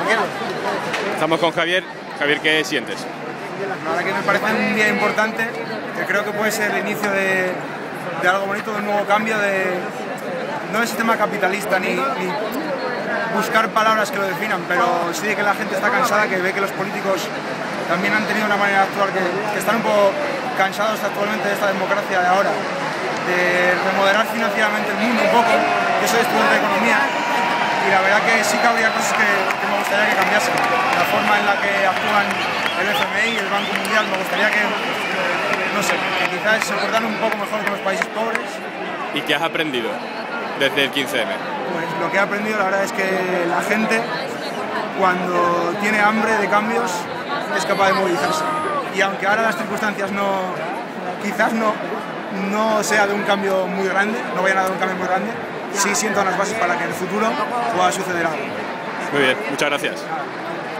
Estamos con Javier. Javier, ¿qué sientes? La verdad que me parece un día importante, que creo que puede ser el inicio de algo bonito, de un nuevo cambio, no del sistema capitalista ni buscar palabras que lo definan, pero sí de que la gente está cansada, que ve que los políticos también han tenido una manera de actuar que están un poco cansados actualmente de esta democracia de ahora, de remodelar financieramente el mundo un poco. Yo soy estudiante de economía y la verdad que sí que habría cosas que me gustaría que cambiasen. La forma en la que actúan el FMI y el Banco Mundial, me gustaría que, no sé, que quizás se portaran un poco mejor con los países pobres. ¿Y qué has aprendido desde el 15M? Pues lo que he aprendido la verdad es que la gente, cuando tiene hambre de cambios, es capaz de movilizarse. Y aunque ahora las circunstancias quizás no sea de un cambio muy grande, no vayan a dar un cambio muy grande, sí sientan las bases para que en el futuro pueda suceder algo. Muy bien, muchas gracias.